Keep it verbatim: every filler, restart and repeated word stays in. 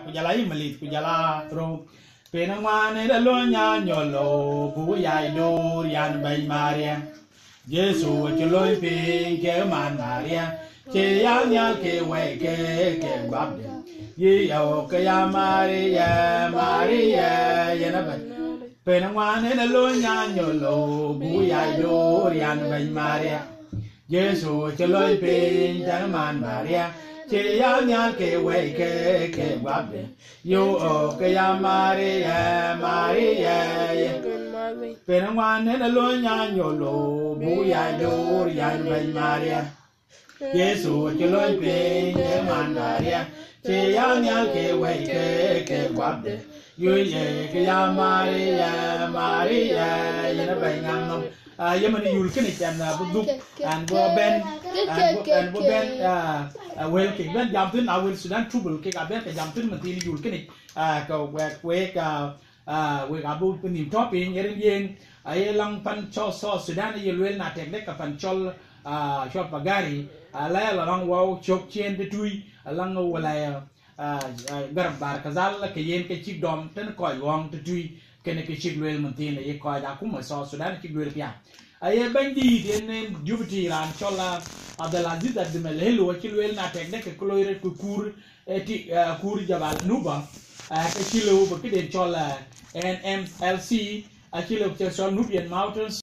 kujala imalit kujala ro penangwane da lo nya nyolo bu yai do yan bai maria Jesu chloi pin ke man maria che ya nya ke we ke ke bab ye yo ke ya maria maria yana bai penangwane da lo nya nyolo bu yai do yan bai maria Jesu chloi pin ke man maria che ya nya ke we ke ke bab yo o ke ya maria maria penangwane da lo nya nyolo bu ya do yan bai maria Jesu chloi pin ke man maria che ya nya ke we ke ke bab yo ye ke ya maria maria yana bai ngam ah yamani yul kini kan buduk and go ben and go ben ah well ke ben jam tin awil Sudan trouble ke ka ben ke jam tin mati yul kini ah ka we we ka ah we ka bu nim topping yerin yen ay lang pan cho so Sudan yel wel na tek nek ka pan chol ah shop bagari ala la lang wow chok chen de tui lang wala ah garab bar kazal ke yen ke chik dom ten ko wong de tui kene ke chik wel mantin ye ko da kuma so Sudan chik wel pya ay bandi den jubti ran chola Abdelaziz de melelo chik wel na tek nek ko loire ko kur ti kur jabal nuba ke chilo ba ke den chola N M L C a chilo ke chol Nubian Mountains